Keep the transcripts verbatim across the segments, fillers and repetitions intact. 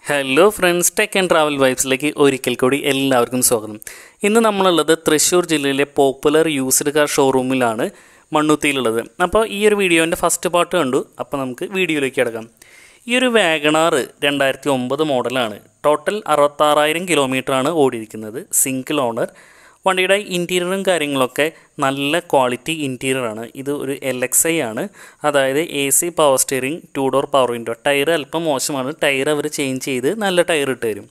Hello friends, tech and travel വൈബ്സിലേക്ക് ഒരിക്കൽ കൂടി എല്ലാവർക്കും സ്വാഗതം. ഇന്ന് നമ്മളുള്ളത് തൃശ്ശൂർ ജില്ലയിലെ പോപ്പുലർ യൂസ്ഡ് കാർ ഷോറൂമിലാണ്, മണ്ണുത്തിയിലുള്ളത്. അപ്പോൾ ഈ ഒരു വീഡിയോൻ്റെ ഫസ്റ്റ് പാർട്ട് കണ്ടു. അപ്പോൾ നമുക്ക് വീഡിയോയിലേക്ക് കിടക്കാം. ഈ ഒരു വാഗണാർ രണ്ടായിരത്തി ഒമ്പത് മോഡലാണ്. ടോട്ടൽ അറുപത്താറായിരം കിലോമീറ്ററാണ് ഓടിയിരിക്കുന്നത്. Single owner. വണ്ടിയുടെ ഇൻറ്റീരിയറും കാര്യങ്ങളൊക്കെ നല്ല ക്വാളിറ്റി ഇൻറ്റീരിയറാണ്. ഇത് ഒരു എൽ എക്സ് ഐ ആണ്, അതായത് A C power steering, two door power window. Tyre അല്പം മോശമാണ്. ടയർ അവർ ചേഞ്ച് ചെയ്ത് നല്ല ടയർ ഇട്ട് തരും.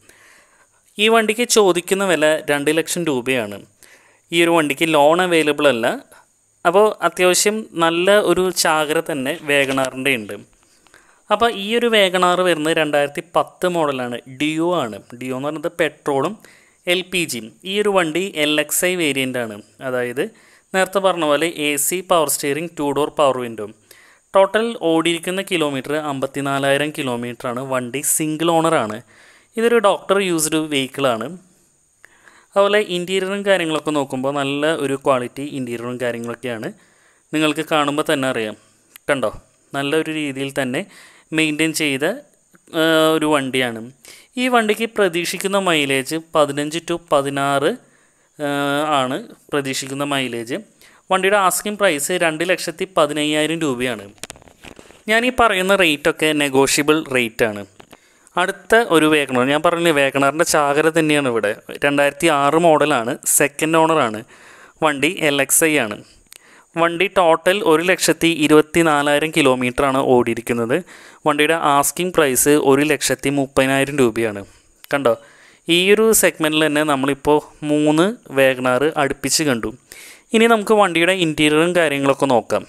ഈ വണ്ടിക്ക് ചോദിക്കുന്ന വില രണ്ട് ലക്ഷം രൂപയാണ്. ഈ ഒരു വണ്ടിക്ക് ലോൺ അവൈലബിൾ അല്ല. അപ്പോൾ അത്യാവശ്യം നല്ല ഒരു ചാകര തന്നെ വേഗണാറിൻ്റെ ഉണ്ട്. അപ്പോൾ ഈ ഒരു വേഗണാർ വരുന്നത് രണ്ടായിരത്തി പത്ത് മോഡലാണ്. ഡിയോ ആണ്. ഡിയോ എന്ന് പറയുന്നത് പെട്രോളും എൽ പി ജിയും. ഈ ഒരു വണ്ടി എൽ എക്സ് ഐ വേരിയൻ്റാണ്, അതായത് നേരത്തെ പറഞ്ഞ പോലെ A C power steering, two door power window. Total ഓടിയിരിക്കുന്ന കിലോമീറ്റർ അമ്പത്തി നാലായിരം കിലോമീറ്ററാണ്. വണ്ടി സിംഗിൾ ഓണറാണ്. ഇതൊരു ഡോക്ടർ യൂസ്ഡ് വെഹിക്കിളാണ്. അതുപോലെ ഇൻറ്റീരിയറും കാര്യങ്ങളൊക്കെ നോക്കുമ്പോൾ നല്ല ഒരു ക്വാളിറ്റി ഇൻറ്റീരിയറും കാര്യങ്ങളൊക്കെയാണ്. നിങ്ങൾക്ക് കാണുമ്പോൾ തന്നെ അറിയാം. കണ്ടോ, നല്ലൊരു രീതിയിൽ തന്നെ മെയിൻറ്റെയിൻ ചെയ്ത ഒരു വണ്ടിയാണ്. ഈ വണ്ടിക്ക് പ്രതീക്ഷിക്കുന്ന മൈലേജ് പതിനഞ്ച് ടു പതിനാറ് ആണ് പ്രതീക്ഷിക്കുന്ന മൈലേജ്. വണ്ടിയുടെ ആസ്കിംഗ് പ്രൈസ് രണ്ട് ലക്ഷത്തി പതിനയ്യായിരം രൂപയാണ്. ഞാൻ ഈ പറയുന്ന റേറ്റൊക്കെ നെഗോഷ്യബിൾ റേറ്റാണ്. അടുത്ത ഒരു വേഗണർ, ഞാൻ പറഞ്ഞില്ലേ വേഗണറിൻ്റെ ചാകര തന്നെയാണ് ഇവിടെ. രണ്ടായിരത്തി ആറ് മോഡലാണ്. സെക്കൻഡ് ഓണറാണ്. വണ്ടി എൽ എക്സ് ഐ ആണ്. വണ്ടി ടോട്ടൽ ഒരു ലക്ഷത്തി ഇരുപത്തി നാലായിരം കിലോമീറ്ററാണ് ഓടിയിരിക്കുന്നത്. വണ്ടിയുടെ ആസ്കിംഗ് പ്രൈസ് ഒരു ലക്ഷത്തി മുപ്പതിനായിരം രൂപയാണ്. കണ്ടോ, ഈ ഒരു സെഗ്മെൻറ്റിൽ തന്നെ നമ്മളിപ്പോൾ മൂന്ന് വേഗണാർ അടുപ്പിച്ച് കണ്ടു. ഇനി നമുക്ക് വണ്ടിയുടെ ഇൻറ്റീരിയറും കാര്യങ്ങളൊക്കെ നോക്കാം.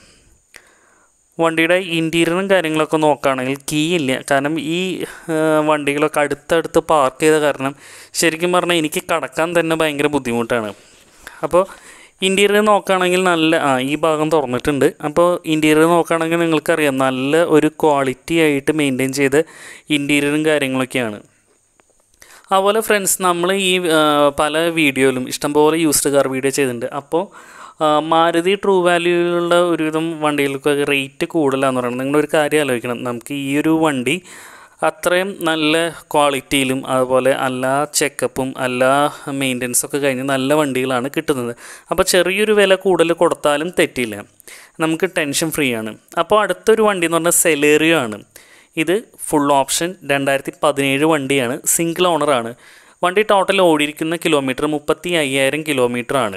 വണ്ടിയുടെ ഇൻറ്റീരിയറും കാര്യങ്ങളൊക്കെ നോക്കുകയാണെങ്കിൽ കീ ഇല്ല. കാരണം ഈ വണ്ടികളൊക്കെ അടുത്തടുത്ത് പാർക്ക് ചെയ്ത കാരണം ശരിക്കും പറഞ്ഞാൽ എനിക്ക് കടക്കാൻ തന്നെ ഭയങ്കര ബുദ്ധിമുട്ടാണ്. അപ്പോൾ ഇൻറ്റീരിയർ നോക്കുകയാണെങ്കിൽ നല്ല ആ ഈ ഭാഗം തുറന്നിട്ടുണ്ട്. അപ്പോൾ ഇൻറ്റീരിയർ നോക്കുകയാണെങ്കിൽ നിങ്ങൾക്കറിയാം നല്ല ഒരു ക്വാളിറ്റി ആയിട്ട് മെയിൻറ്റെയിൻ ചെയ്ത് ഇൻറ്റീരിയറും കാര്യങ്ങളൊക്കെയാണ്. അതുപോലെ ഫ്രണ്ട്സ്, നമ്മൾ ഈ പല വീഡിയോയിലും ഇഷ്ടംപോലെ യൂസ്ഡ് കാർ വീഡിയോ ചെയ്തിട്ടുണ്ട്. അപ്പോൾ മാരുതി ട്രൂ വാല്യൂയിലുള്ള ഒരുവിധം വണ്ടികൾക്കൊക്കെ റേറ്റ് കൂടുതലാന്ന് പറയുന്നത്. നിങ്ങളൊരു കാര്യം ആലോചിക്കണം. നമുക്ക് ഈ ഒരു വണ്ടി അത്രയും നല്ല ക്വാളിറ്റിയിലും അതുപോലെ എല്ലാ ചെക്കപ്പും എല്ലാ മെയിൻ്റനൻസൊക്കെ കഴിഞ്ഞ് നല്ല വണ്ടികളാണ് കിട്ടുന്നത്. അപ്പോൾ ചെറിയൊരു വില കൂടുതൽ കൊടുത്താലും തെറ്റില്ല, നമുക്ക് ടെൻഷൻ ഫ്രീ ആണ്. അപ്പോൾ അടുത്തൊരു വണ്ടി എന്ന് പറഞ്ഞാൽ സെലേറിയോ ആണ്. ഇത് ഫുൾ ഓപ്ഷൻ രണ്ടായിരത്തി പതിനേഴ് വണ്ടിയാണ്. സിംഗിൾ ഓണറാണ്. വണ്ടി ടോട്ടൽ ഓടിയിരിക്കുന്ന കിലോമീറ്റർ മുപ്പത്തി അയ്യായിരം കിലോമീറ്ററാണ്.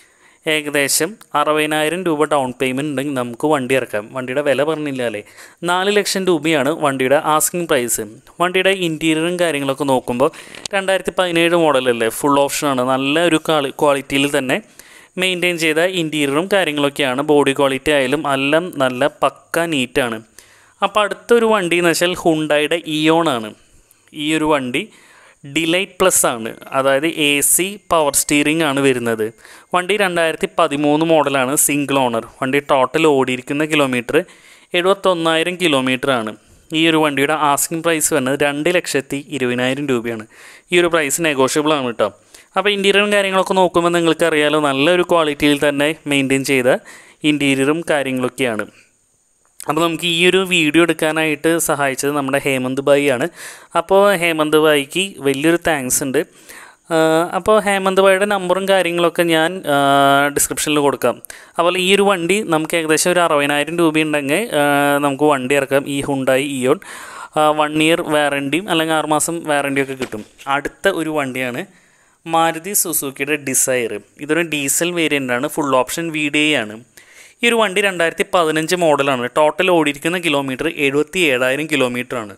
ഏകദേശം അറുപതിനായിരം രൂപ ഡൗൺ പേയ്മെൻറ്റ് ഉണ്ടെങ്കിൽ നമുക്ക് വണ്ടി ഇറക്കാം. വണ്ടിയുടെ വില പറഞ്ഞില്ല അല്ലേ, നാല് ലക്ഷം രൂപയാണ് വണ്ടിയുടെ ആസ്കിംഗ് പ്രൈസ്. വണ്ടിയുടെ ഇൻറ്റീരിയറും കാര്യങ്ങളൊക്കെ നോക്കുമ്പോൾ രണ്ടായിരത്തി പതിനേഴ് മോഡലല്ലേ, ഫുൾ ഓപ്ഷനാണ്. നല്ല ഒരു ക്വാളിറ്റിയിൽ തന്നെ മെയിൻറ്റെയിൻ ചെയ്ത ഇൻറ്റീരിയറും കാര്യങ്ങളൊക്കെയാണ്. ബോഡി ക്വാളിറ്റി ആയാലും എല്ലാം നല്ല പക്ക നീറ്റാണ്. അപ്പോൾ അടുത്തൊരു വണ്ടി എന്ന് വെച്ചാൽ ഹുണ്ടായുടെ ഇയോൺ ആണ്. ഈ ഒരു വണ്ടി ഡിലൈറ്റ് പ്ലസ് ആണ്, അതായത് എ സി പവർ സ്റ്റിയറിംഗ് ആണ് വരുന്നത്. വണ്ടി രണ്ടായിരത്തി പതിമൂന്ന് മോഡലാണ്. Single owner. വണ്ടി ടോട്ടൽ ഓടിയിരിക്കുന്ന കിലോമീറ്റർ എഴുപത്തൊന്നായിരം കിലോമീറ്ററാണ്. ഈ ഒരു വണ്ടിയുടെ ആസ്കിംഗ് പ്രൈസ് വരുന്നത് രണ്ട് ലക്ഷത്തി ഇരുപതിനായിരം രൂപയാണ്. ഈ ഒരു പ്രൈസ് നെഗോഷ്യബിൾ ആണ് കേട്ടോ. അപ്പോൾ ഇൻറ്റീരിയറും കാര്യങ്ങളൊക്കെ നോക്കുമ്പോൾ നിങ്ങൾക്കറിയാലോ നല്ലൊരു ക്വാളിറ്റിയിൽ തന്നെ മെയിൻറ്റെയിൻ ചെയ്ത ഇൻറ്റീരിയറും കാര്യങ്ങളൊക്കെയാണ്. അപ്പോൾ നമുക്ക് ഈ ഒരു വീഡിയോ എടുക്കാനായിട്ട് സഹായിച്ചത് നമ്മുടെ ഹേമന്ത് ഭായി ആണ്. അപ്പോൾ ഹേമന്ത് ഭായിക്ക് വലിയൊരു താങ്ക്സ് ഉണ്ട്. അപ്പോൾ ഹേമന്ത് ഭായിയുടെ നമ്പറും കാര്യങ്ങളൊക്കെ ഞാൻ ഡിസ്ക്രിപ്ഷനിൽ കൊടുക്കാം. അതുപോലെ ഈ ഒരു വണ്ടി നമുക്ക് ഏകദേശം ഒരു അറുപതിനായിരം രൂപ ഉണ്ടെങ്കിൽ നമുക്ക് വണ്ടി ഇറക്കാം. ഈ ഹുണ്ടായി ഇയോൺ വൺ ഇയർ വാറണ്ടിയും അല്ലെങ്കിൽ ആറുമാസം വാറണ്ടിയൊക്കെ കിട്ടും. അടുത്ത ഒരു വണ്ടിയാണ് മാരുതി സുസുക്കിയുടെ ഡിസയർ. ഇതൊരു ഡീസൽ വേരിയൻ്റാണ്. Full option V D I ആണ്. ഈ ഒരു വണ്ടി രണ്ടായിരത്തി പതിനഞ്ച് മോഡലാണ്. ടോട്ടൽ ഓടിയിരിക്കുന്ന കിലോമീറ്റർ എഴുപത്തി ഏഴായിരം കിലോമീറ്ററാണ്.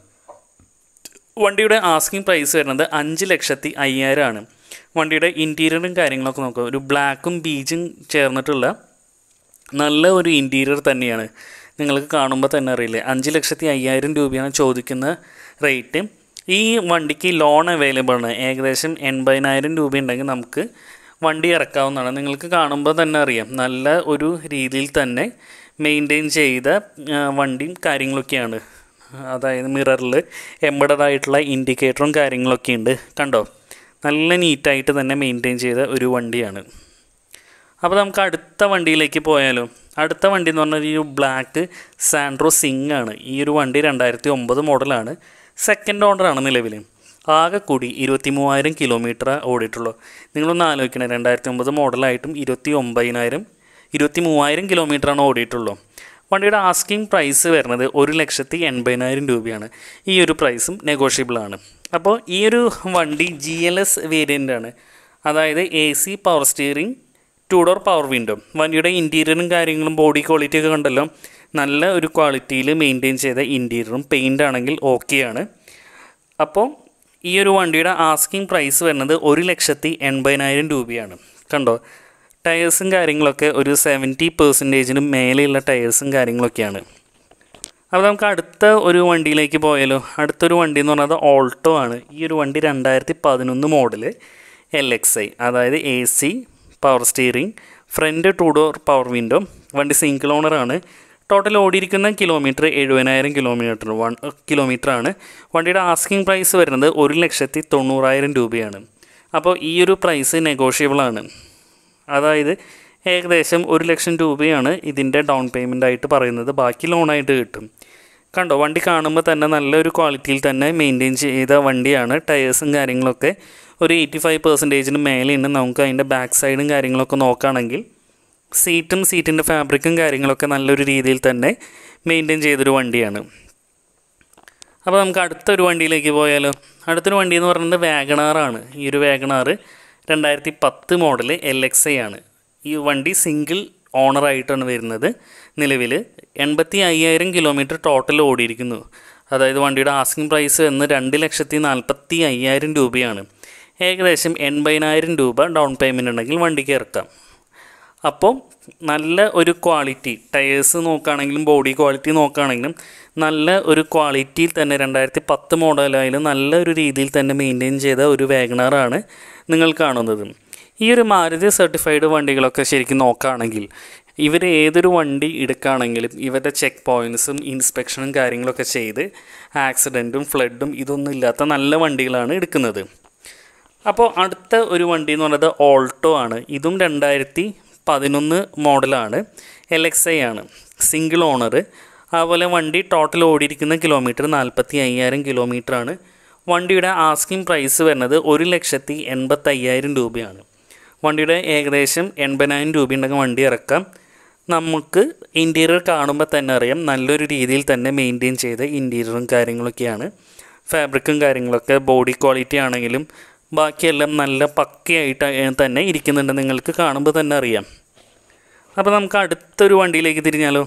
വണ്ടിയുടെ ആസ്കിംഗ് പ്രൈസ് വരുന്നത് അഞ്ച് ലക്ഷത്തി അയ്യായിരമാണ്. വണ്ടിയുടെ ഇൻറ്റീരിയറും കാര്യങ്ങളൊക്കെ നോക്കുക. ഒരു ബ്ലാക്കും ബീജും ചേർന്നിട്ടുള്ള നല്ല ഒരു ഇൻറ്റീരിയർ തന്നെയാണ്. നിങ്ങൾക്ക് കാണുമ്പോൾ തന്നെ അറിയില്ലേ, അഞ്ച് ലക്ഷത്തി അയ്യായിരം രൂപയാണ് ചോദിക്കുന്ന റേറ്റ്. ഈ വണ്ടിക്ക് ലോൺ അവൈലബിൾ ആണ്. ഏകദേശം എൺപതിനായിരം രൂപ ഉണ്ടെങ്കിൽ നമുക്ക് വണ്ടി ഇറക്കാവുന്നതാണ്. നിങ്ങൾക്ക് കാണുമ്പോൾ തന്നെ അറിയാം നല്ല ഒരു രീതിയിൽ തന്നെ മെയിൻറ്റെയിൻ ചെയ്ത വണ്ടിയും കാര്യങ്ങളൊക്കെയാണ്. അതായത് മിററിൽ എംബഡഡ് ആയിട്ടുള്ള ഇൻഡിക്കേറ്ററും കാര്യങ്ങളൊക്കെ ഉണ്ട്. കണ്ടോ, നല്ല നീറ്റായിട്ട് തന്നെ മെയിൻറ്റെയിൻ ചെയ്ത ഒരു വണ്ടിയാണ്. അപ്പോൾ നമുക്ക് അടുത്ത വണ്ടിയിലേക്ക് പോയാലോ. അടുത്ത വണ്ടി എന്ന് പറഞ്ഞാൽ ഈ ബ്ലാക്ക് സാൻഡ്രോ സിംഗ് ആണ്. ഈ ഒരു വണ്ടി രണ്ടായിരത്തി ഒമ്പത് മോഡലാണ്. സെക്കൻഡ് ഓണറാണ് നിലവിൽ. ആകെ കൂടി ഇരുപത്തി മൂവായിരം കിലോമീറ്റർ ഓടിയിട്ടുള്ളൂ. നിങ്ങളൊന്ന് ആലോചിക്കണേ, രണ്ടായിരത്തി ഒമ്പത് മോഡലായിട്ടും ഇരുപത്തി ഒമ്പതിനായിരം ഇരുപത്തി മൂവായിരം കിലോമീറ്ററാണ് ഓടിയിട്ടുള്ളൂ. വണ്ടിയുടെ ആസ്കിങ് പ്രൈസ് വരുന്നത് ഒരു ലക്ഷത്തി എൺപതിനായിരം രൂപയാണ്. ഈ ഒരു പ്രൈസും നെഗോഷ്യബിളാണ്. അപ്പോൾ ഈ ഒരു വണ്ടി ജി എൽ എസ് വേരിയൻ്റാണ്. അതായത് A C power steering, two door power window. വണ്ടിയുടെ ഇൻറ്റീരിയറും കാര്യങ്ങളും ബോഡി ക്വാളിറ്റിയൊക്കെ കണ്ടല്ലോ, നല്ല ഒരു ക്വാളിറ്റിയിൽ മെയിൻറ്റെയിൻ ചെയ്ത ഇൻറ്റീരിയറും പെയിൻ്റ് ആണെങ്കിൽ ഓക്കെയാണ്. അപ്പോൾ ഈ ഒരു വണ്ടിയുടെ ആസ്കിങ് പ്രൈസ് വരുന്നത് ഒരു ലക്ഷത്തി എൺപതിനായിരം രൂപയാണ്. കണ്ടോ, ടയേഴ്സും കാര്യങ്ങളൊക്കെ ഒരു സെവൻറ്റി പെർസെൻറ്റേജിനും മേലെയുള്ള ടയേഴ്സും കാര്യങ്ങളൊക്കെയാണ്. അപ്പോൾ നമുക്ക് അടുത്ത ഒരു വണ്ടിയിലേക്ക് പോയാലോ. അടുത്തൊരു വണ്ടി എന്ന് പറഞ്ഞാൽ ഓൾട്ടോ ആണ്. ഈ ഒരു വണ്ടി രണ്ടായിരത്തി പതിനൊന്ന് മോഡൽ എൽ എക്സ് ഐ, അതായത് A C power steering, front two door power window. വണ്ടി സിംഗിൾ ഓണറാണ്. ടോട്ടൽ ഓടിയിരിക്കുന്ന കിലോമീറ്റർ എഴുപതിനായിരം കിലോമീറ്റർ വൺ കിലോമീറ്ററാണ്. വണ്ടിയുടെ ആസ്കിങ് പ്രൈസ് വരുന്നത് ഒരു ലക്ഷത്തി തൊണ്ണൂറായിരം രൂപയാണ്. അപ്പോൾ ഈ ഒരു പ്രൈസ് നെഗോഷ്യബിളാണ്. അതായത് ഏകദേശം ഒരു ലക്ഷം രൂപയാണ് ഇതിൻ്റെ ഡൗൺ പേയ്മെൻ്റ് ആയിട്ട് പറയുന്നത്. ബാക്കി ലോണായിട്ട് കിട്ടും. കണ്ടോ, വണ്ടി കാണുമ്പോൾ തന്നെ നല്ലൊരു ക്വാളിറ്റിയിൽ തന്നെ മെയിൻറ്റെയിൻ ചെയ്ത വണ്ടിയാണ്. ടയേഴ്സും കാര്യങ്ങളൊക്കെ ഒരു എയ്റ്റി ഫൈവ് പെർസെൻറ്റേജിന് മേലെയുണ്ട്. നമുക്ക് അതിൻ്റെ ബാക്ക് സൈഡും കാര്യങ്ങളൊക്കെ നോക്കുകയാണെങ്കിൽ സീറ്റും സീറ്റിൻ്റെ ഫാബ്രിക്കും കാര്യങ്ങളൊക്കെ നല്ലൊരു രീതിയിൽ തന്നെ മെയിൻറ്റെയിൻ ചെയ്തൊരു വണ്ടിയാണ്. അപ്പോൾ നമുക്ക് അടുത്തൊരു വണ്ടിയിലേക്ക് പോയാലോ. അടുത്തൊരു വണ്ടി എന്ന് പറയുന്നത് വാഗണാറാണ്. ഈ ഒരു വാഗണാറ് രണ്ടായിരത്തി പത്ത് മോഡൽ എൽ എക്സ് ഐ ആണ്. ഈ വണ്ടി സിംഗിൾ ഓണറായിട്ടാണ് വരുന്നത്. നിലവിൽ എൺപത്തി അയ്യായിരം കിലോമീറ്റർ ടോട്ടൽ ഓടിയിരിക്കുന്നു. അതായത് വണ്ടിയുടെ ആസ്കിങ് പ്രൈസ് എന്ന് രണ്ട് ലക്ഷത്തി നാൽപ്പത്തി അയ്യായിരം രൂപയാണ്. ഏകദേശം എൺപതിനായിരം രൂപ ഡൗൺ പേയ്മെൻറ്റ് ഉണ്ടെങ്കിൽ വണ്ടിക്ക് ഇറക്കാം. അപ്പോൾ നല്ല ഒരു ക്വാളിറ്റി, ടയേഴ്സ് നോക്കുകയാണെങ്കിലും ബോഡി ക്വാളിറ്റി നോക്കുകയാണെങ്കിലും നല്ല ഒരു ക്വാളിറ്റിയിൽ തന്നെ രണ്ടായിരത്തി പത്ത് മോഡലായാലും നല്ല ഒരു രീതിയിൽ തന്നെ മെയിൻറ്റെയിൻ ചെയ്ത ഒരു വാഗണാറാണ് നിങ്ങൾ കാണുന്നത്. ഈ ഒരു മാരുതി സർട്ടിഫൈഡ് വണ്ടികളൊക്കെ ശരിക്കും നോക്കുകയാണെങ്കിൽ ഇവർ ഏതൊരു വണ്ടി എടുക്കുകയാണെങ്കിലും ഇവരുടെ ചെക്ക് പോയിൻറ്റ്സും ഇൻസ്പെക്ഷനും കാര്യങ്ങളൊക്കെ ചെയ്ത് ആക്സിഡൻറ്റും ഫ്ലഡും ഇതൊന്നും ഇല്ലാത്ത നല്ല വണ്ടികളാണ് എടുക്കുന്നത്. അപ്പോൾ അടുത്ത ഒരു വണ്ടി എന്ന് പറയുന്നത് ഓൾട്ടോ ആണ്. ഇതും രണ്ടായിരത്തി പതിനൊന്ന് മോഡലാണ്. എൽ എക്സ് ഐ ആണ്, സിംഗിൾ ഓണർ. അതുപോലെ വണ്ടി ടോട്ടൽ ഓടിയിരിക്കുന്ന കിലോമീറ്റർ നാൽപ്പത്തി അയ്യായിരം കിലോമീറ്ററാണ്. വണ്ടിയുടെ ആസ്കിങ് പ്രൈസ് വരുന്നത് ഒരു ലക്ഷത്തി എൺപത്തയ്യായിരം രൂപയാണ്. വണ്ടിയുടെ ഏകദേശം എൺപതിനായിരം രൂപ ഉണ്ടെങ്കിൽ വണ്ടി ഇറക്കാം. നമുക്ക് ഇൻറ്റീരിയർ കാണുമ്പോൾ തന്നെ അറിയാം നല്ലൊരു രീതിയിൽ തന്നെ മെയിൻറ്റെയിൻ ചെയ്ത ഇൻറ്റീരിയറും കാര്യങ്ങളൊക്കെയാണ്. ഫാബ്രിക്കും കാര്യങ്ങളൊക്കെ ബോഡി ക്വാളിറ്റി ആണെങ്കിലും ബാക്കിയെല്ലാം നല്ല പക്കയായിട്ട് തന്നെ ഇരിക്കുന്നുണ്ട്, നിങ്ങൾക്ക് കാണുമ്പോൾ തന്നെ അറിയാം. അപ്പോൾ നമുക്ക് അടുത്തൊരു വണ്ടിയിലേക്ക് തിരിഞ്ഞാലോ.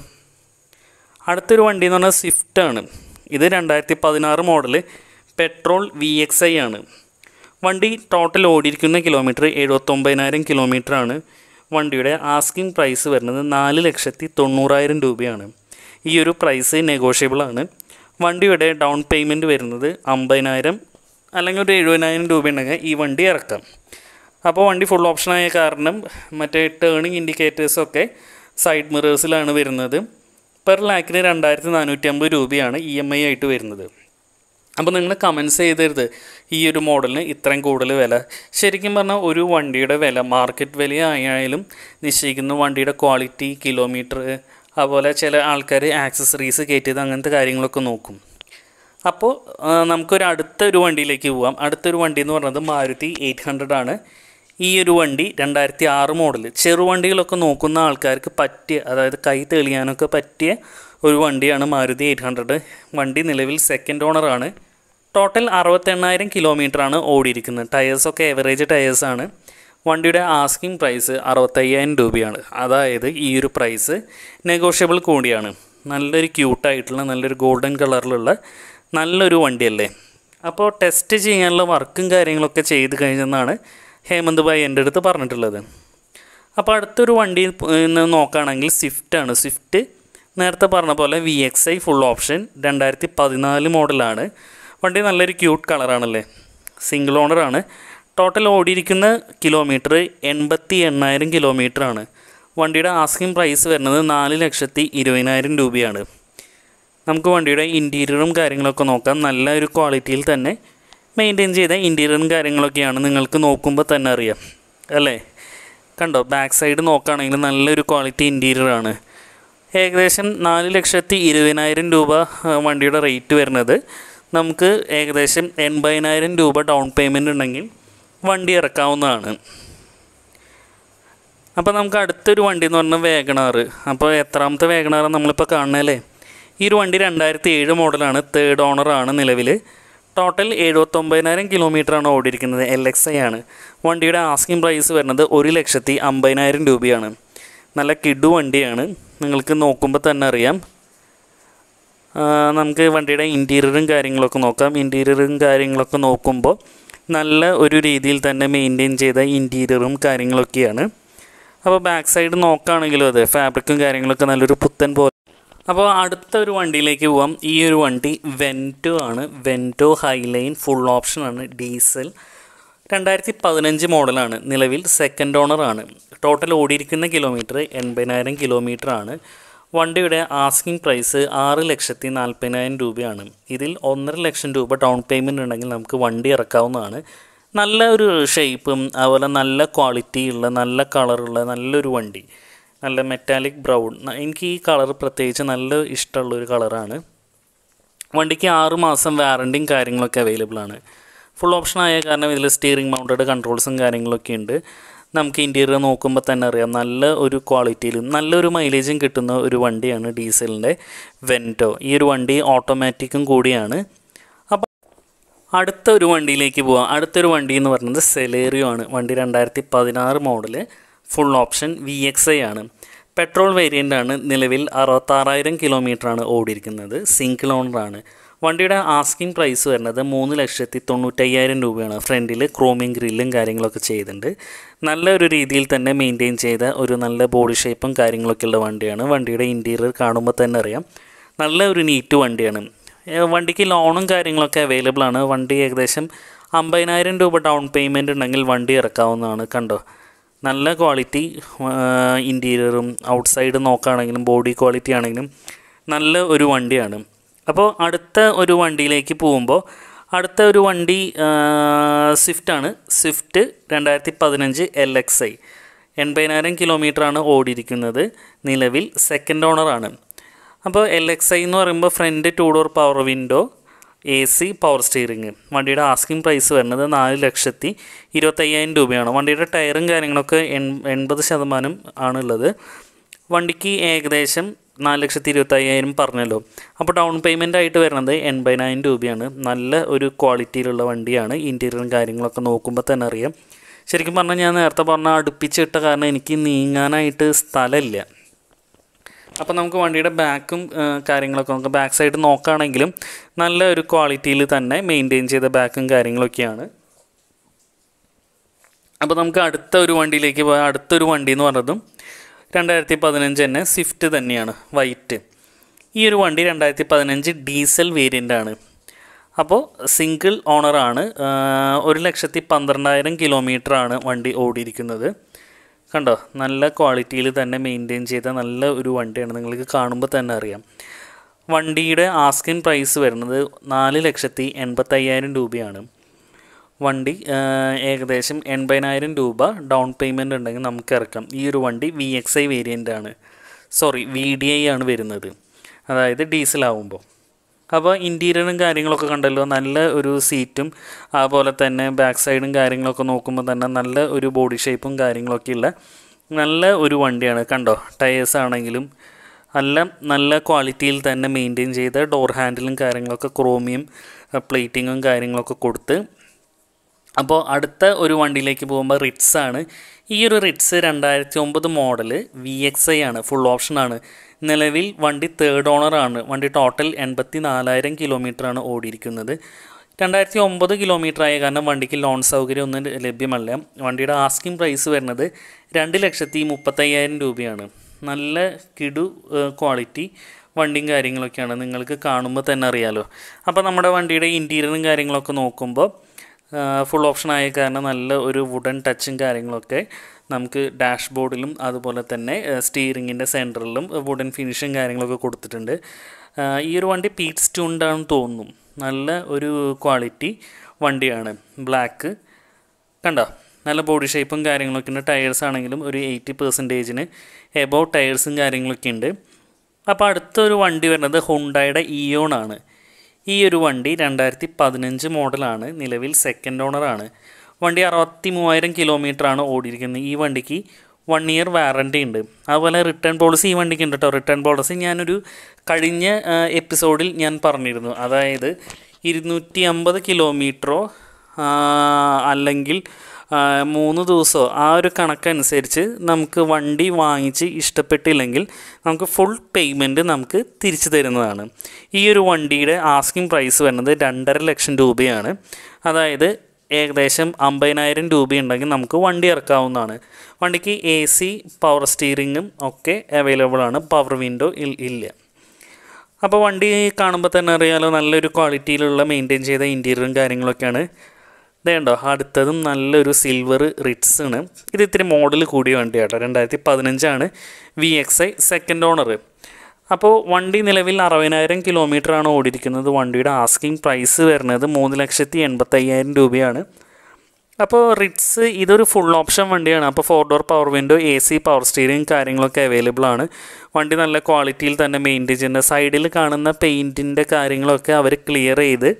അടുത്തൊരു വണ്ടി എന്ന് പറഞ്ഞാൽ സ്വിഫ്റ്റാണ്. ഇത് രണ്ടായിരത്തി പതിനാറ് model petrol V X I ആണ്. വണ്ടി ടോട്ടൽ ഓടിയിരിക്കുന്ന കിലോമീറ്റർ എഴുപത്തൊമ്പതിനായിരം കിലോമീറ്ററാണ്. വണ്ടിയുടെ ആസ്കിങ് പ്രൈസ് വരുന്നത് നാല് ലക്ഷത്തി തൊണ്ണൂറായിരം രൂപയാണ്. ഈ ഒരു പ്രൈസ് നെഗോഷ്യബിളാണ്. വണ്ടിയുടെ ഡൗൺ പേയ്മെൻറ്റ് വരുന്നത് അമ്പതിനായിരം അല്ലെങ്കിൽ ഒരു എഴുപതിനായിരം രൂപ ഉണ്ടെങ്കിൽ ഈ വണ്ടി ഇറക്കാം. അപ്പോൾ വണ്ടി ഫുൾ ഓപ്ഷനായ കാരണം മറ്റേ ടേണിംഗ് ഇൻഡിക്കേറ്റേഴ്സൊക്കെ സൈഡ് മിറേഴ്സിലാണ് വരുന്നത്. പെർ ലാക്കിന് രണ്ടായിരത്തി നാനൂറ്റി അമ്പത് രൂപയാണ് ഇ എം ഐ ആയിട്ട് വരുന്നത്. അപ്പോൾ നിങ്ങൾ കമൻസ് ചെയ്തരുത് ഈ ഒരു മോഡലിന് ഇത്രയും കൂടുതൽ വില. ശരിക്കും പറഞ്ഞാൽ ഒരു വണ്ടിയുടെ വില മാർക്കറ്റ് വില ആയാലും നിശ്ചയിക്കുന്ന വണ്ടിയുടെ ക്വാളിറ്റി, കിലോമീറ്റർ, അതുപോലെ ചില ആൾക്കാർ ആക്സസറീസ് കയറ്റിയത് അങ്ങനത്തെ കാര്യങ്ങളൊക്കെ നോക്കും. അപ്പോൾ നമുക്കൊരു അടുത്തൊരു വണ്ടിയിലേക്ക് പോകാം. അടുത്തൊരു വണ്ടി എന്ന് പറയുന്നത് മാരുതി എയ്റ്റ് ഹൺഡ്രഡ് ആണ്. ഈ ഒരു വണ്ടി രണ്ടായിരത്തി ആറ് മോഡൽ. ചെറുവണ്ടികളൊക്കെ നോക്കുന്ന ആൾക്കാർക്ക് പറ്റിയ, അതായത് കൈ തെളിയാനൊക്കെ പറ്റിയ ഒരു വണ്ടിയാണ് മാരുതി എയ്റ്റ് ഹൺഡ്രഡ്. വണ്ടി നിലവിൽ സെക്കൻഡ് ഓണറാണ്. ടോട്ടൽ അറുപത്തെണ്ണായിരം കിലോമീറ്ററാണ് ഓടിയിരിക്കുന്നത്. ടയേഴ്സൊക്കെ എവറേജ് ടയേഴ്സാണ്. വണ്ടിയുടെ ആസ്കിങ് പ്രൈസ് അറുപത്തയ്യായിരം രൂപയാണ്. അതായത് ഈ ഒരു പ്രൈസ് നെഗോഷ്യബിൾ കൂടിയാണ്. നല്ലൊരു ക്യൂട്ടായിട്ടുള്ള നല്ലൊരു ഗോൾഡൻ കളറിലുള്ള നല്ലൊരു വണ്ടിയല്ലേ. അപ്പോൾ ടെസ്റ്റ് ചെയ്യാനുള്ള വർക്കും കാര്യങ്ങളൊക്കെ ചെയ്ത് കഴിഞ്ഞെന്നാണ് ഹേമന്ത് ഭായ് എൻ്റെ അടുത്ത് പറഞ്ഞിട്ടുള്ളത്. അപ്പോൾ അടുത്തൊരു വണ്ടി നോക്കുകയാണെങ്കിൽ സ്വിഫ്റ്റാണ്. സ്വിഫ്റ്റ് നേരത്തെ പറഞ്ഞ പോലെ V X I full option രണ്ടായിരത്തി പതിനാല് മോഡലാണ്. വണ്ടി നല്ലൊരു ക്യൂട്ട് കളറാണല്ലേ. സിംഗിൾ ഓണറാണ്. ടോട്ടൽ ഓടിയിരിക്കുന്ന കിലോമീറ്റർ എൺപത്തി എണ്ണായിരം കിലോമീറ്ററാണ്. വണ്ടിയുടെ ആസ്കിങ് പ്രൈസ് വരുന്നത് നാല് ലക്ഷത്തി ഇരുപതിനായിരം രൂപയാണ്. നമുക്ക് വണ്ടിയുടെ ഇൻറ്റീരിയറും കാര്യങ്ങളൊക്കെ നോക്കാം. നല്ല ഒരു ക്വാളിറ്റിയിൽ തന്നെ മെയിൻറ്റെയിൻ ചെയ്ത ഇൻറ്റീരിയറും കാര്യങ്ങളൊക്കെയാണ്, നിങ്ങൾക്ക് നോക്കുമ്പോൾ തന്നെ അറിയാം അല്ലേ. കണ്ടോ, ബാക്ക് സൈഡ് നോക്കുകയാണെങ്കിൽ നല്ലൊരു ക്വാളിറ്റി ഇൻറ്റീരിയറാണ്. ഏകദേശം നാല് ലക്ഷത്തി ഇരുപതിനായിരം രൂപ വണ്ടിയുടെ റേറ്റ് വരുന്നത്. നമുക്ക് ഏകദേശം എൺപതിനായിരം രൂപ ഡൗൺ പേയ്മെൻറ്റ് ഉണ്ടെങ്കിൽ വണ്ടി ഇറക്കാവുന്നതാണ്. അപ്പോൾ നമുക്ക് അടുത്തൊരു വണ്ടി എന്ന് പറഞ്ഞാൽ വേഗണാർ. അപ്പോൾ എത്രാമത്തെ വേഗണാർ നമ്മളിപ്പോൾ കാണുന്നതല്ലേ? ഈ ഒരു വണ്ടി രണ്ടായിരത്തി ഏഴ് മോഡലാണ്, തേർഡ് ഓണറാണ് നിലവിൽ. ടോട്ടൽ എഴുപത്തൊമ്പതിനായിരം കിലോമീറ്ററാണ് ഓടിയിരിക്കുന്നത്. എൽ എക്സ് ഐ ആണ്. വണ്ടിയുടെ ആസ്കിംഗ് പ്രൈസ് വരുന്നത് ഒരു ലക്ഷത്തി അമ്പതിനായിരം രൂപയാണ്. നല്ല കിഡു വണ്ടിയാണ്, നിങ്ങൾക്ക് നോക്കുമ്പോൾ തന്നെ അറിയാം. നമുക്ക് വണ്ടിയുടെ ഇൻറ്റീരിയറും കാര്യങ്ങളൊക്കെ നോക്കാം. ഇൻറ്റീരിയറും കാര്യങ്ങളൊക്കെ നോക്കുമ്പോൾ നല്ല ഒരു രീതിയിൽ തന്നെ മെയിൻറ്റെയിൻ ചെയ്ത ഇൻറ്റീരിയറും കാര്യങ്ങളൊക്കെയാണ്. അപ്പോൾ ബാക്ക് സൈഡ് നോക്കുകയാണെങ്കിലും അതെ, ഫാബ്രിക്കും കാര്യങ്ങളൊക്കെ നല്ലൊരു പുത്തൻ പോലെ. അപ്പോൾ അടുത്ത ഒരു വണ്ടിയിലേക്ക് പോവാം. ഈ ഒരു വണ്ടി വെൻറ്റോ ആണ്. വെൻറ്റോ ഹൈലൈൻ ഫുൾ ഓപ്ഷനാണ്, ഡീസൽ. രണ്ടായിരത്തി പതിനഞ്ച് മോഡലാണ്, നിലവിൽ സെക്കൻഡ് ഓണറാണ്. ടോട്ടൽ ഓടിയിരിക്കുന്ന കിലോമീറ്റർ എൺപതിനായിരം കിലോമീറ്ററാണ്. വണ്ടിയുടെ ആസ്കിംഗ് പ്രൈസ് ആറ് ലക്ഷത്തി നാൽപ്പതിനായിരം രൂപയാണ്. ഇതിൽ ഒന്നര ലക്ഷം രൂപ ഡൗൺ പേയ്മെൻറ്റ് ഉണ്ടെങ്കിൽ നമുക്ക് വണ്ടി ഇറക്കാവുന്നതാണ്. നല്ല ഒരു ഷേപ്പും അതുപോലെ നല്ല ക്വാളിറ്റി ഉള്ള നല്ല കളറുള്ള നല്ലൊരു വണ്ടി, നല്ല മെറ്റാലിക് ബ്രൗൺ. എനിക്ക് ഈ കളർ പ്രത്യേകിച്ച് നല്ല ഇഷ്ടമുള്ളൊരു കളറാണ്. വണ്ടിക്ക് ആറ് മാസം വാറണ്ടിയും കാര്യങ്ങളൊക്കെ അവൈലബിൾ ആണ്. ഫുൾ ഓപ്ഷൻ ആയ കാരണം ഇതിൽ സ്റ്റിയറിംഗ് മൗണ്ടഡ് കൺട്രോൾസും കാര്യങ്ങളൊക്കെ ഉണ്ട്. നമുക്ക് ഇൻറ്റീരിയർ നോക്കുമ്പോൾ തന്നെ അറിയാം, നല്ല ഒരു ക്വാളിറ്റിയിലും നല്ലൊരു മൈലേജും കിട്ടുന്ന ഒരു വണ്ടിയാണ് ഡീസലിൻ്റെ വെൻറ്റോ. ഈ ഒരു വണ്ടി ഓട്ടോമാറ്റിക്കും കൂടിയാണ്. അപ്പോൾ അടുത്ത ഒരു വണ്ടിയിലേക്ക് പോവാം. അടുത്തൊരു വണ്ടി എന്ന് പറയുന്നത് സെലേറിയോ ആണ്. വണ്ടി രണ്ടായിരത്തി പതിനാറ് model, full option V X I ആണ്. പെട്രോൾ വേരിയൻ്റ് ആണ്. നിലവിൽ അറുപത്താറായിരം കിലോമീറ്ററാണ് ഓടിയിരിക്കുന്നത്. സിംഗിൾ ഓണറാണ്. വണ്ടിയുടെ ആസ്കിംഗ് പ്രൈസ് വരുന്നത് മൂന്ന് ലക്ഷത്തി തൊണ്ണൂറ്റയ്യായിരം രൂപയാണ്. ഫ്രണ്ടിൽ ക്രോമിങ് ഗ്രില്ലും കാര്യങ്ങളൊക്കെ ചെയ്തിട്ടുണ്ട്. നല്ലൊരു രീതിയിൽ തന്നെ മെയിൻറ്റെയിൻ ചെയ്ത ഒരു നല്ല ബോഡി ഷേപ്പും കാര്യങ്ങളൊക്കെ ഉള്ള വണ്ടിയാണ്. വണ്ടിയുടെ ഇൻറ്റീരിയർ കാണുമ്പോൾ തന്നെ അറിയാം, നല്ല ഒരു നീറ്റ് വണ്ടിയാണ്. വണ്ടിക്ക് ലോണും കാര്യങ്ങളൊക്കെ അവൈലബിൾ ആണ്. വണ്ടി ഏകദേശം അമ്പതിനായിരം രൂപ ഡൗൺ പേയ്മെൻറ്റ് ഉണ്ടെങ്കിൽ വണ്ടി ഇറക്കാവുന്നതാണ്. കണ്ടോ, നല്ല ക്വാളിറ്റി ഇൻറ്റീരിയറും ഔട്ട്സൈഡ് നോക്കുകയാണെങ്കിലും ബോഡി ക്വാളിറ്റി ആണെങ്കിലും നല്ല ഒരു വണ്ടിയാണ്. അപ്പോൾ അടുത്ത ഒരു വണ്ടിയിലേക്ക് പോകുമ്പോൾ അടുത്ത ഒരു വണ്ടി സ്വിഫ്റ്റാണ്. സ്വിഫ്റ്റ് രണ്ടായിരത്തി പതിനഞ്ച് എൽ എക്സ് ഐ, എൺപതിനായിരം കിലോമീറ്ററാണ് ഓടിയിരിക്കുന്നത്. നിലവിൽ സെക്കൻഡ് ഓണറാണ്. അപ്പോൾ എൽ എക്സ് ഐ എന്ന് പറയുമ്പോൾ front two door power window, A C, power steering. വണ്ടിയുടെ ആസ്കിംഗ് പ്രൈസ് വരുന്നത് നാല് ലക്ഷത്തി ഇരുപത്തയ്യായിരം രൂപയാണ്. വണ്ടിയുടെ ടയറും കാര്യങ്ങളൊക്കെ എൺ എൺപത് ശതമാനം ആണുള്ളത്. വണ്ടിക്ക് ഏകദേശം നാല് ലക്ഷത്തി ഇരുപത്തയ്യായിരം പറഞ്ഞല്ലോ. അപ്പോൾ ഡൗൺ പേയ്മെൻ്റ് ആയിട്ട് വരുന്നത് എൺപതിനായിരം രൂപയാണ്. നല്ല ഒരു ക്വാളിറ്റിയിലുള്ള വണ്ടിയാണ്. ഇൻറ്റീരിയറും കാര്യങ്ങളൊക്കെ നോക്കുമ്പോൾ തന്നെ അറിയാം. ശരിക്കും പറഞ്ഞാൽ ഞാൻ നേരത്തെ പറഞ്ഞ അടുപ്പിച്ചിട്ട കാരണം എനിക്ക് നീങ്ങാനായിട്ട് സ്ഥലമില്ല. അപ്പോൾ നമുക്ക് വണ്ടിയുടെ ബാക്കും കാര്യങ്ങളൊക്കെ നമുക്ക് ബാക്ക് സൈഡ് നോക്കുകയാണെങ്കിലും നല്ല ഒരു ക്വാളിറ്റിയിൽ തന്നെ മെയിൻറ്റെയിൻ ചെയ്ത ബാക്കും കാര്യങ്ങളൊക്കെയാണ്. അപ്പോൾ നമുക്ക് അടുത്ത ഒരു വണ്ടിയിലേക്ക് പോയാൽ അടുത്തൊരു വണ്ടി എന്ന് പറഞ്ഞതും രണ്ടായിരത്തി പതിനഞ്ച് തന്നെ സ്വിഫ്റ്റ് തന്നെയാണ്, വൈറ്റ്. ഈ ഒരു വണ്ടി രണ്ടായിരത്തി പതിനഞ്ച് ഡീസൽ വേരിയൻ്റ് ആണ്. അപ്പോൾ സിംഗിൾ ഓണറാണ്. ഒരു ലക്ഷത്തി പന്ത്രണ്ടായിരം കിലോമീറ്ററാണ് വണ്ടി ഓടിയിരിക്കുന്നത്. കണ്ടോ, നല്ല ക്വാളിറ്റിയിൽ തന്നെ മെയിൻറ്റെയിൻ ചെയ്ത നല്ല ഒരു വണ്ടിയാണ്. നിങ്ങൾക്ക് കാണുമ്പോൾ തന്നെ അറിയാം. വണ്ടിയുടെ ആസ്കിംഗ് പ്രൈസ് വരുന്നത് നാല് ലക്ഷത്തി എൺപത്തയ്യായിരം രൂപയാണ്. വണ്ടി ഏകദേശം എൺപതിനായിരം രൂപ ഡൗൺ പേയ്മെൻറ്റ് ഉണ്ടെങ്കിൽ നമുക്ക് ഇറക്കാം. ഈ ഒരു വണ്ടി വി എക്സ് ഐ വേരിയൻ്റ് ആണ്, സോറി വി ഡി ഐ ആണ് വരുന്നത്, അതായത് ഡീസലാവുമ്പോൾ. അപ്പോൾ ഇൻറ്റീരിയറും കാര്യങ്ങളൊക്കെ കണ്ടല്ലോ, നല്ല ഒരു സീറ്റും അതുപോലെ തന്നെ ബാക്ക് സൈഡും കാര്യങ്ങളൊക്കെ നോക്കുമ്പോൾ തന്നെ നല്ല ഒരു ബോഡി ഷേപ്പും കാര്യങ്ങളൊക്കെ ഉള്ള നല്ല ഒരു വണ്ടിയാണ്. കണ്ടോ, ടയേഴ്സ് ആണെങ്കിലും എല്ലാം നല്ല ക്വാളിറ്റിയിൽ തന്നെ മെയിൻറ്റെയിൻ ചെയ്ത ഡോർ ഹാൻഡിലും കാര്യങ്ങളൊക്കെ ക്രോമിയം പ്ലേറ്റിങ്ങും കാര്യങ്ങളൊക്കെ കൊടുത്ത്. അപ്പോൾ അടുത്ത ഒരു വണ്ടിയിലേക്ക് പോകുമ്പോൾ റിറ്റ്സ് ആണ്. ഈ ഒരു റിറ്റ്സ് രണ്ടായിരത്തി ഒമ്പത് മോഡല് വി എക്സ് ഐ ആണ്, ഫുൾ ഓപ്ഷനാണ്. നിലവിൽ വണ്ടി തേർഡ് ഓണറാണ്. വണ്ടി ടോട്ടൽ എൺപത്തി നാലായിരം കിലോമീറ്ററാണ് ഓടിയിരിക്കുന്നത്. രണ്ടായിരത്തി ഒമ്പത് കിലോമീറ്റർ ആയ കാരണം വണ്ടിക്ക് ലോൺ സൗകര്യം ഒന്നും ലഭ്യമല്ല. വണ്ടിയുടെ ആസ്കിംഗ് പ്രൈസ് വരുന്നത് രണ്ട് ലക്ഷത്തി മുപ്പത്തയ്യായിരം രൂപയാണ്. നല്ല കിടു ക്വാളിറ്റി വണ്ടിയും കാര്യങ്ങളൊക്കെയാണ്, നിങ്ങൾക്ക് കാണുമ്പോൾ തന്നെ അറിയാമല്ലോ. അപ്പോൾ നമ്മുടെ വണ്ടിയുടെ ഇൻറ്റീരിയറും കാര്യങ്ങളൊക്കെ നോക്കുമ്പോൾ ഫുൾ ഓപ്ഷൻ ആയ കാരണം നല്ല ഒരു വുഡൻ ടച്ചും കാര്യങ്ങളൊക്കെ നമുക്ക് ഡാഷ്ബോർഡിലും അതുപോലെ തന്നെ സ്റ്റിയറിങ്ങിൻ്റെ സെൻറ്ററിലും വുഡൻ ഫിനിഷും കാര്യങ്ങളൊക്കെ കൊടുത്തിട്ടുണ്ട്. ഈ ഒരു വണ്ടി പീറ്റ് ട്യൂൺഡാണെന്ന് തോന്നുന്നു. നല്ല ഒരു ക്വാളിറ്റി വണ്ടിയാണ്. ബ്ലാക്ക് കണ്ടോ, നല്ല ബോഡി ഷേപ്പും കാര്യങ്ങളൊക്കെ ഉണ്ട്. ടയേഴ്സ് ആണെങ്കിലും ഒരു എയ്റ്റി പെർസെൻറ്റേജിന് എബോവ് ടയേഴ്സും കാര്യങ്ങളൊക്കെ ഉണ്ട്. അപ്പോൾ അടുത്തൊരു വണ്ടി വരുന്നത് ഹുണ്ടായുടെ ഇയോൺ ആണ്. ഈ ഒരു വണ്ടി രണ്ടായിരത്തി പതിനഞ്ച് മോഡലാണ്, നിലവിൽ സെക്കൻഡ് ഓണറാണ്. വണ്ടി അറുപത്തി മൂവായിരം കിലോമീറ്ററാണ് ഓടിയിരിക്കുന്നത്. ഈ വണ്ടിക്ക് വൺ ഇയർ വാറൻറ്റി ഉണ്ട്. അതുപോലെ റിട്ടേൺ പോളിസി ഈ വണ്ടിക്ക് ഉണ്ട് കേട്ടോ. റിട്ടേൺ പോളിസി ഞാനൊരു കഴിഞ്ഞ എപ്പിസോഡിൽ ഞാൻ പറഞ്ഞിരുന്നു. അതായത് ഇരുന്നൂറ്റി അമ്പത് കിലോമീറ്ററോ അല്ലെങ്കിൽ മൂന്ന് ദിവസമോ ആ ഒരു കണക്കനുസരിച്ച് നമുക്ക് വണ്ടി വാങ്ങിച്ച് ഇഷ്ടപ്പെട്ടില്ലെങ്കിൽ നമുക്ക് ഫുൾ പേയ്മെൻറ്റ് നമുക്ക് തിരിച്ചു തരുന്നതാണ്. ഈ ഒരു വണ്ടിയുടെ ആസ്കിങ് പ്രൈസ് വരുന്നത് രണ്ടര ലക്ഷം രൂപയാണ്. അതായത് ഏകദേശം അമ്പതിനായിരം രൂപയുണ്ടെങ്കിൽ നമുക്ക് വണ്ടി ഇറക്കാവുന്നതാണ്. വണ്ടിക്ക് എ സി പവർ സ്റ്റീറിങ്ങും ഒക്കെ അവൈലബിൾ ആണ്, പവർ വിൻഡോ ഇല്ല. അപ്പോൾ വണ്ടി കാണുമ്പോൾ തന്നെ അറിയാലോ നല്ലൊരു ക്വാളിറ്റിയിലുള്ള മെയിൻറ്റെയിൻ ചെയ്ത ഇൻറ്റീരിയറും കാര്യങ്ങളൊക്കെയാണ്. ഇതേണ്ടോ അടുത്തതും നല്ലൊരു സിൽവർ റിറ്റ്സ് ആണ്. ഇത് ഇത്തിരി മോഡൽ കൂടിയ വണ്ടിയാട്ടോ. രണ്ടായിരത്തി പതിനഞ്ചാണ്, V X I second owner. അപ്പോൾ വണ്ടി നിലവിൽ അറുപതിനായിരം കിലോമീറ്ററാണ് ഓടിയിരിക്കുന്നത്. വണ്ടിയുടെ ആസ്കിങ് പ്രൈസ് വരുന്നത് മൂന്ന് ലക്ഷത്തി എൺപത്തയ്യായിരം രൂപയാണ്. അപ്പോൾ റിറ്റ്സ് ഇതൊരു ഫുൾ ഓപ്ഷൻ വണ്ടിയാണ്. അപ്പോൾ four door power window, A C, power steering കാര്യങ്ങളൊക്കെ അവൈലബിൾ ആണ്. വണ്ടി നല്ല ക്വാളിറ്റിയിൽ തന്നെ മെയിൻറ്റെയിൻ ചെയ്യുന്ന, സൈഡിൽ കാണുന്ന പെയിൻറ്റിൻ്റെ കാര്യങ്ങളൊക്കെ അവർ ക്ലിയർ ചെയ്ത്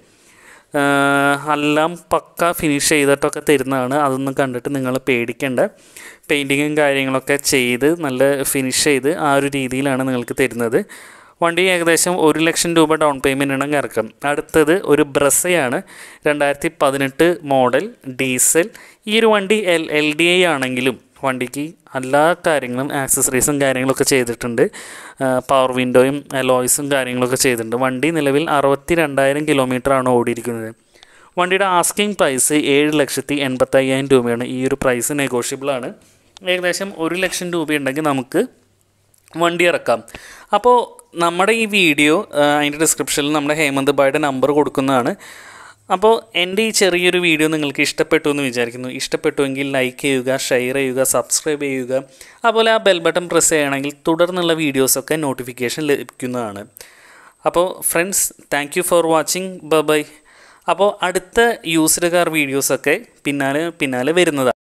എല്ലാം പക്ക ഫിനിഷ് ചെയ്തിട്ടൊക്കെ തരുന്നതാണ്. അതൊന്നും കണ്ടിട്ട് നിങ്ങൾ പേടിക്കേണ്ട. പെയിൻറ്റിങ്ങും കാര്യങ്ങളൊക്കെ ചെയ്ത് നല്ല ഫിനിഷ് ചെയ്ത് ആ ഒരു രീതിയിലാണ് നിങ്ങൾക്ക് തരുന്നത്. വണ്ടി ഏകദേശം ഒരു ലക്ഷം രൂപ ഡൗൺ പേയ്മെൻറ്റ് ഉണ്ടെങ്കിൽ ഇറക്കാം. അടുത്തത് ഒരു ബ്രസയാണ്, രണ്ടായിരത്തി പതിനെട്ട് മോഡൽ ഡീസൽ. ഈ ഒരു വണ്ടി എൽ എൽ ഡി ഐ ആണെങ്കിലും വണ്ടിക്ക് എല്ലാ കാര്യങ്ങളും ആക്സസറീസും കാര്യങ്ങളൊക്കെ ചെയ്തിട്ടുണ്ട്. പവർ വിൻഡോയും അലോയ്സും കാര്യങ്ങളൊക്കെ ചെയ്തിട്ടുണ്ട്. വണ്ടി നിലവിൽ അറുപത്തി രണ്ടായിരം കിലോമീറ്ററാണ് ഓടിയിരിക്കുന്നത്. വണ്ടിയുടെ ആസ്കിങ് പ്രൈസ് ഏഴ് ലക്ഷത്തി എൺപത്തയ്യായിരം രൂപയാണ്. ഈ ഒരു പ്രൈസ് നെഗോഷ്യബിളാണ്. ഏകദേശം ഒരു ലക്ഷം രൂപയുണ്ടെങ്കിൽ നമുക്ക് വണ്ടി ഇറക്കാം. അപ്പോൾ നമ്മുടെ ഈ വീഡിയോ അതിൻ്റെ ഡിസ്ക്രിപ്ഷനിൽ നമ്മുടെ ഹേമന്ത് ഭായിയുടെ നമ്പർ കൊടുക്കുന്നതാണ്. അപ്പോൾ എൻ്റെ ഈ ചെറിയൊരു വീഡിയോ നിങ്ങൾക്ക് ഇഷ്ടപ്പെട്ടു എന്ന് വിചാരിക്കുന്നു. ഇഷ്ടപ്പെട്ടുവെങ്കിൽ ലൈക്ക് ചെയ്യുക, ഷെയർ ചെയ്യുക, സബ്സ്ക്രൈബ് ചെയ്യുക. അതുപോലെ ആ ബെൽ ബട്ടൺ പ്രസ് ചെയ്യുകയാണെങ്കിൽ തുടർന്നുള്ള വീഡിയോസൊക്കെ നോട്ടിഫിക്കേഷൻ ലഭിക്കുന്നതാണ്. അപ്പോൾ friends, thank you for watching. Bye bye. അപ്പോൾ അടുത്ത യൂസ്ഡ് കാർ വീഡിയോസൊക്കെ പിന്നാലെ പിന്നാലെ വരുന്നതാണ്.